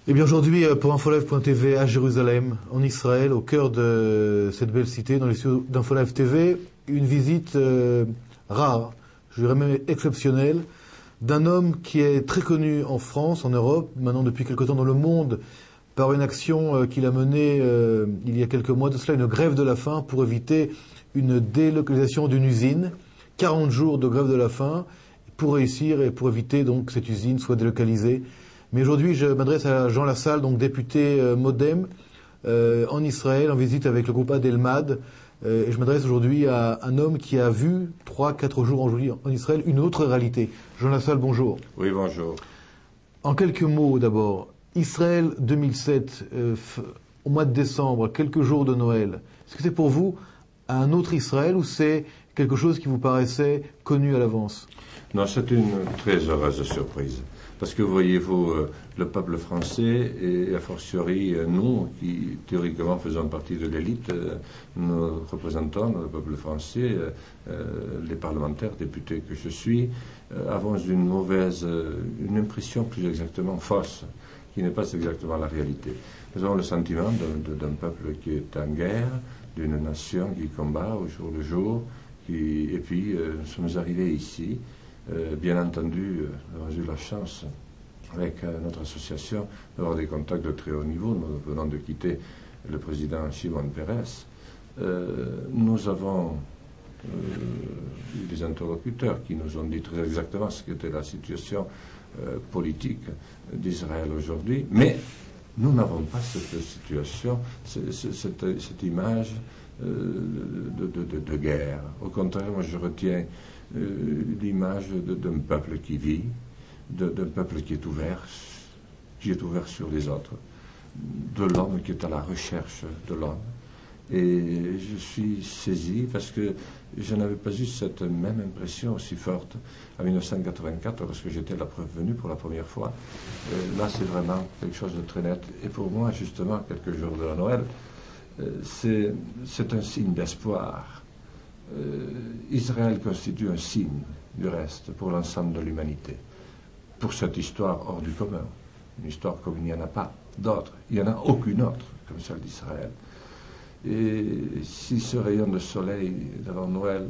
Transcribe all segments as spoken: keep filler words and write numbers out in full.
Eh bien aujourd'hui, pour Infolive point T V à Jérusalem, en Israël, au cœur de cette belle cité, dans les studios d'Infolive T V, une visite euh, rare, je dirais même exceptionnelle, d'un homme qui est très connu en France, en Europe, maintenant depuis quelque temps dans le monde, par une action euh, qu'il a menée euh, il y a quelques mois de cela, une grève de la faim pour éviter une délocalisation d'une usine, quarante jours de grève de la faim, pour réussir et pour éviter donc que cette usine soit délocalisée. Mais aujourd'hui, je m'adresse à Jean Lassalle, donc député euh, Modem euh, en Israël, en visite avec le groupe Adelmad. Euh, et je m'adresse aujourd'hui à un homme qui a vu trois, quatre jours aujourd'hui en Israël une autre réalité. Jean Lassalle, bonjour. Oui, bonjour. En quelques mots d'abord, Israël deux mille sept, euh, f- au mois de décembre, quelques jours de Noël. Est-ce que c'est pour vous un autre Israël ou c'est quelque chose qui vous paraissait connu à l'avance? Non, c'est une très heureuse surprise. Parce que voyez-vous, euh, le peuple français et a fortiori euh, nous, qui théoriquement faisons partie de l'élite, euh, nos représentants, le peuple français, euh, euh, les parlementaires, députés que je suis, euh, avons une mauvaise, euh, une impression plus exactement fausse, qui n'est pas exactement la réalité. Nous avons le sentiment d'un, d'un peuple qui est en guerre, d'une nation qui combat au jour le jour, qui, et puis euh, nous sommes arrivés ici. Euh, bien entendu, euh, nous avons eu la chance, avec euh, notre association, d'avoir des contacts de très haut niveau. Nous venons de quitter le président Shimon Peres. Euh, nous avons euh, eu des interlocuteurs qui nous ont dit très exactement ce qu'était la situation euh, politique d'Israël aujourd'hui. Mais nous n'avons pas cette situation, cette, cette, cette image euh, de, de, de, de guerre. Au contraire, moi je retiens Euh, l'image de, d'un peuple qui vit, de, d'un peuple qui est ouvert, qui est ouvert sur les autres, de l'homme qui est à la recherche de l'homme. Et je suis saisi parce que je n'avais pas eu cette même impression aussi forte en mille neuf cent quatre-vingt-quatre lorsque j'étais là venu pour la première fois. Euh, là, c'est vraiment quelque chose de très net. Et pour moi, justement, quelques jours de la Noël, euh, c'est, c'est un signe d'espoir. Euh, Israël constitue un signe du reste pour l'ensemble de l'humanité, pour cette histoire hors du commun, une histoire comme il n'y en a pas d'autre, il n'y en a aucune autre comme celle d'Israël. Et si ce rayon de soleil d'avant Noël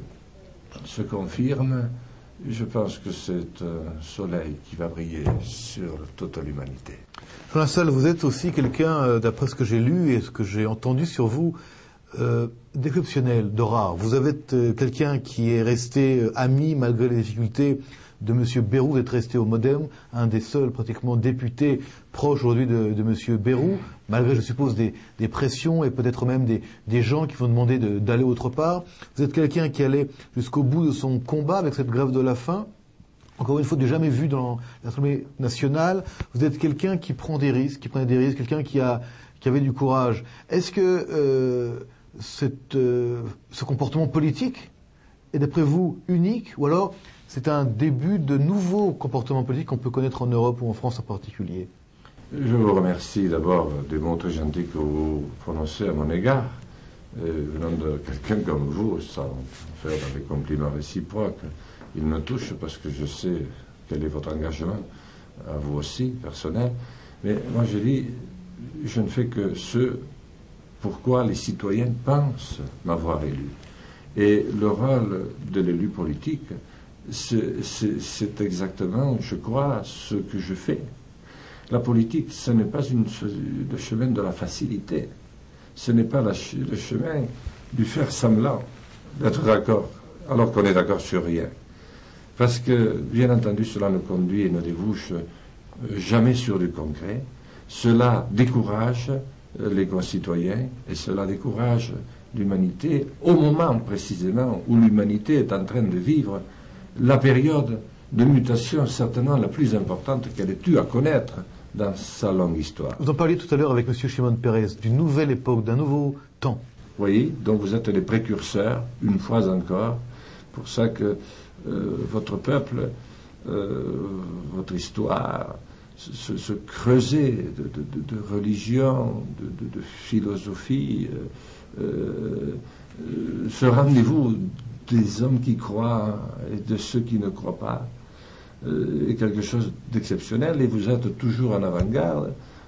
se confirme, je pense que c'est un soleil qui va briller sur toute l'humanité. Jean Lassalle, vous êtes aussi quelqu'un, euh, d'après ce que j'ai lu et ce que j'ai entendu sur vous, Euh, d'exceptionnel, de rare. Vous êtes euh, quelqu'un qui est resté euh, ami malgré les difficultés de M. Bayrou, vous êtes resté au Modem, un des seuls pratiquement députés proches aujourd'hui de, de M. Bayrou, malgré, je suppose, des, des pressions et peut-être même des, des gens qui vont demander de, d'aller autre part. Vous êtes quelqu'un qui allait jusqu'au bout de son combat avec cette grève de la faim. Encore une fois, du jamais vu dans l'Assemblée nationale. Vous êtes quelqu'un qui prend des risques, qui prenait des risques, quelqu'un qui a, qui avait du courage. Est-ce que euh, Cette, euh, ce comportement politique est d'après vous unique ou alors c'est un début de nouveaux comportements politiques qu'on peut connaître en Europe ou en France en particulier? Je vous remercie d'abord des mots très gentils que vous prononcez à mon égard. Euh, venant de quelqu'un comme vous, sans faire des compliments réciproques, il me touche parce que je sais quel est votre engagement, à vous aussi, personnel. Mais moi je dis, je ne fais que ce pourquoi les citoyens pensent m'avoir élu. Et le rôle de l'élu politique, c'est, c'est, c'est exactement, je crois, ce que je fais. La politique, ce n'est pas une, le chemin de la facilité. Ce n'est pas la, le chemin du faire semblant d'être d'accord, alors qu'on est d'accord sur rien. Parce que, bien entendu, cela ne conduit et ne débouche jamais sur du concret. Cela décourage les concitoyens, et cela décourage l'humanité au moment précisément où l'humanité est en train de vivre la période de mutation certainement la plus importante qu'elle ait eu à connaître dans sa longue histoire. Vous en parliez tout à l'heure avec M. Shimon Peres, d'une nouvelle époque, d'un nouveau temps. Oui, donc vous êtes les précurseurs, une fois encore, pour ça que euh, votre peuple, euh, votre histoire, Se, se creuser de, de, de, de religion, de, de, de philosophie, euh, euh, ce rendez-vous des hommes qui croient et de ceux qui ne croient pas euh, est quelque chose d'exceptionnel et vous êtes toujours en avant-garde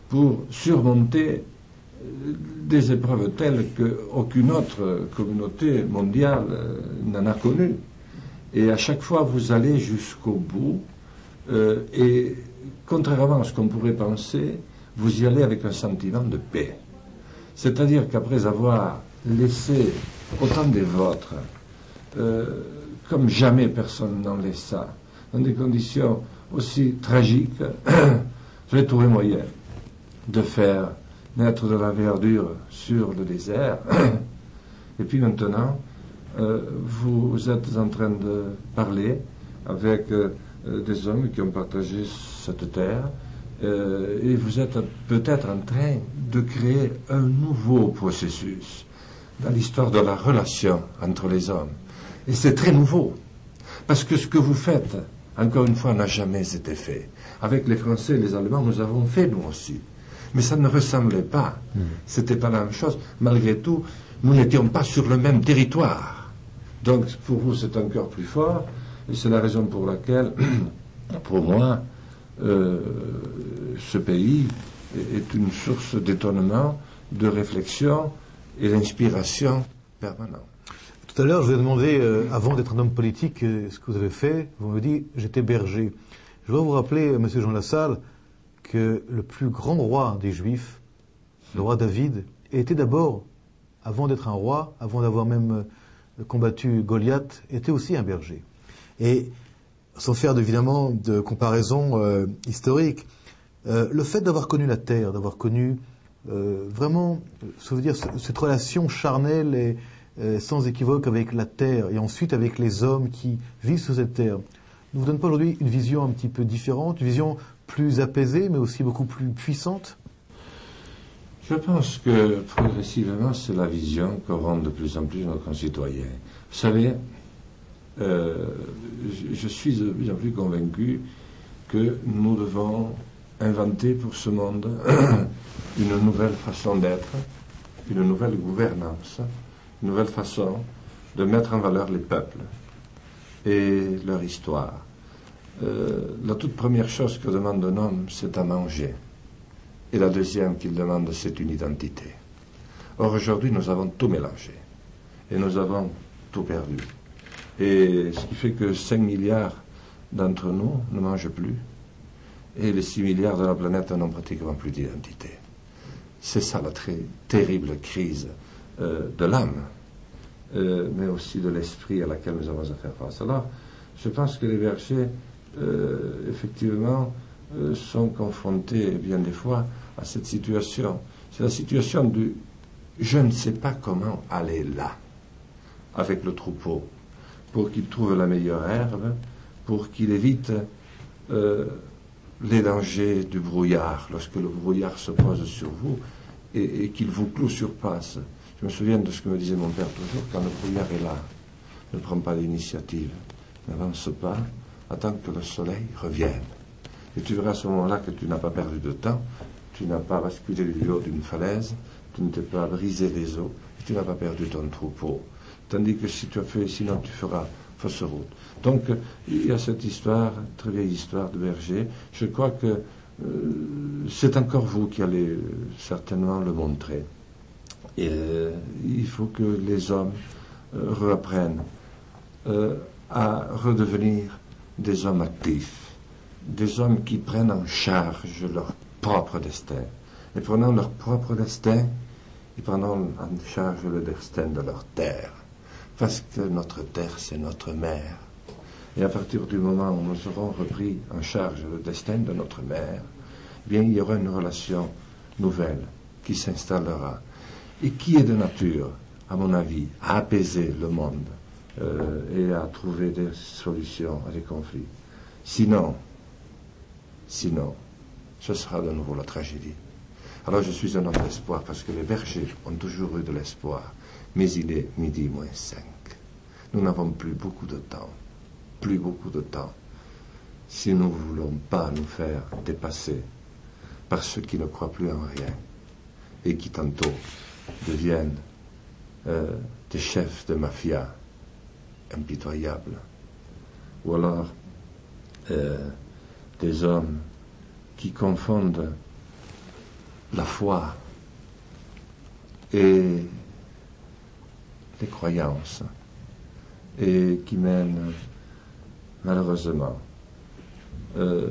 pour surmonter des épreuves telles qu'aucune autre communauté mondiale n'en a connues. Et à chaque fois, vous allez jusqu'au bout, euh, et contrairement à ce qu'on pourrait penser, vous y allez avec un sentiment de paix. C'est-à-dire qu'après avoir laissé autant des vôtres, euh, comme jamais personne n'en laissa, dans des conditions aussi tragiques, j'ai trouvé moyen de faire naître de la verdure sur le désert. Et puis maintenant, euh, vous êtes en train de parler avec euh, des hommes qui ont partagé cette terre, euh, et vous êtes peut-être en train de créer un nouveau processus dans l'histoire de la relation entre les hommes. Et c'est très nouveau, parce que ce que vous faites, encore une fois, n'a jamais été fait. Avec les Français et les Allemands, nous avons fait, nous aussi. Mais ça ne ressemblait pas. Mmh. C'était pas la même chose. Malgré tout, nous n'étions pas sur le même territoire. Donc, pour vous, c'est encore plus fort. Et c'est la raison pour laquelle, pour moi, euh, ce pays est une source d'étonnement, de réflexion et d'inspiration permanente. Tout à l'heure, je vous ai demandé, euh, avant d'être un homme politique, euh, ce que vous avez fait. Vous me dites, j'étais berger. Je dois vous rappeler, euh, monsieur Jean Lassalle, que le plus grand roi des Juifs, le roi David, était d'abord, avant d'être un roi, avant d'avoir même euh, combattu Goliath, était aussi un berger. Et sans faire évidemment de comparaison euh, historique, euh, le fait d'avoir connu la terre, d'avoir connu euh, vraiment, ça veut dire cette relation charnelle et euh, sans équivoque avec la terre, et ensuite avec les hommes qui vivent sur cette terre, ne vous donne pas aujourd'hui une vision un petit peu différente, une vision plus apaisée, mais aussi beaucoup plus puissante? Je pense que progressivement, c'est la vision qu'auront de plus en plus nos concitoyens. Vous savez, euh, je, je suis de plus en plus convaincu que nous devons inventer pour ce monde une nouvelle façon d'être, une nouvelle gouvernance, une nouvelle façon de mettre en valeur les peuples et leur histoire. Euh, la toute première chose que demande un homme, c'est à manger. Et la deuxième qu'il demande, c'est une identité. Or, aujourd'hui, nous avons tout mélangé. Et nous avons tout perdu. Et ce qui fait que cinq milliards d'entre nous ne mangent plus. Et les six milliards de la planète n'ont pratiquement plus d'identité. C'est ça la très terrible crise euh, de l'âme, euh, mais aussi de l'esprit à laquelle nous avons à faire face. Alors, je pense que les bergers, euh, effectivement, euh, sont confrontés bien des fois à cette situation. C'est la situation du « je ne sais pas comment aller là » avec le troupeau, pour qu'il trouve la meilleure herbe, pour qu'il évite euh, les dangers du brouillard, lorsque le brouillard se pose sur vous et, et qu'il vous cloue sur place. Je me souviens de ce que me disait mon père toujours, quand le brouillard est là, ne prends pas l'initiative, n'avance pas, attends que le soleil revienne. Et tu verras à ce moment-là que tu n'as pas perdu de temps, tu n'as pas basculé du haut d'une falaise, tu ne t'es pas brisé les os, et tu n'as pas perdu ton troupeau. Tandis que si tu as fait, sinon tu feras fausse route. Donc, il y a cette histoire, très vieille histoire de berger. Je crois que euh, c'est encore vous qui allez euh, certainement le montrer. Et euh, il faut que les hommes euh, reapprennent euh, à redevenir des hommes actifs, des hommes qui prennent en charge leur propre destin. Et prenant leur propre destin, ils prendront en charge le destin de leur terre. Parce que notre terre, c'est notre mère. Et à partir du moment où nous aurons repris en charge le destin de notre mère, eh bien, il y aura une relation nouvelle qui s'installera et qui est de nature, à mon avis, à apaiser le monde euh, et à trouver des solutions à des conflits. Sinon, sinon, ce sera de nouveau la tragédie. Alors je suis un homme d'espoir parce que les bergers ont toujours eu de l'espoir. Mais il est midi moins cinq. Nous n'avons plus beaucoup de temps. Plus beaucoup de temps. Si nous ne voulons pas nous faire dépasser par ceux qui ne croient plus en rien et qui tantôt deviennent euh, des chefs de mafia impitoyables, ou alors euh, des hommes qui confondent la foi et les croyances, et qui mènent malheureusement euh,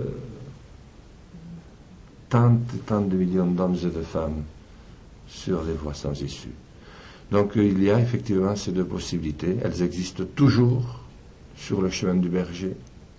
tant et tant de millions d'hommes et de femmes sur les voies sans issue. Donc il y a effectivement ces deux possibilités, elles existent toujours sur le chemin du berger.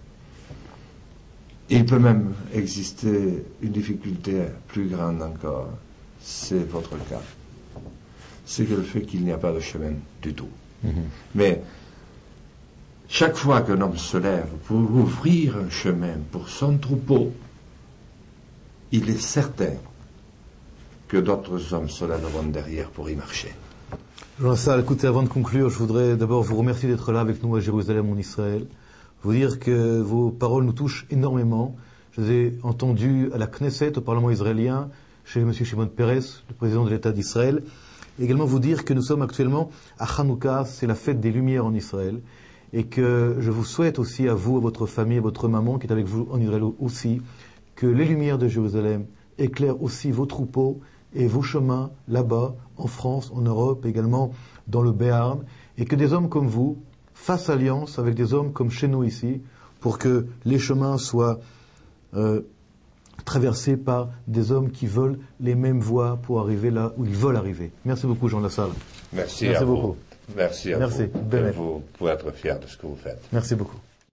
Il peut même exister une difficulté plus grande encore, c'est votre cas. C'est que le fait qu'il n'y a pas de chemin du tout. Mm-hmm. Mais chaque fois qu'un homme se lève pour ouvrir un chemin pour son troupeau, il est certain que d'autres hommes se lèveront derrière pour y marcher. Jean Lassalle, écoutez, avant de conclure, je voudrais d'abord vous remercier d'être là avec nous à Jérusalem en Israël. Vous dire que vos paroles nous touchent énormément. Je les ai entendues à la Knesset, au Parlement israélien, chez M. Shimon Peres, le président de l'État d'Israël. Et également vous dire que nous sommes actuellement à Hanouka, c'est la fête des Lumières en Israël. Et que je vous souhaite aussi à vous, à votre famille, à votre maman qui est avec vous en Israël aussi, que les lumières de Jérusalem éclairent aussi vos troupeaux et vos chemins là-bas, en France, en Europe, également dans le Béarn, et que des hommes comme vous fassent alliance avec des hommes comme chez nous ici, pour que les chemins soient euh, traversés par des hommes qui veulent les mêmes voies pour arriver là où ils veulent arriver. Merci beaucoup, Jean Lassalle. Merci, Merci à beaucoup. Vous. Merci à Merci. vous. Merci. Vous pouvez être fier de ce que vous faites. Merci beaucoup.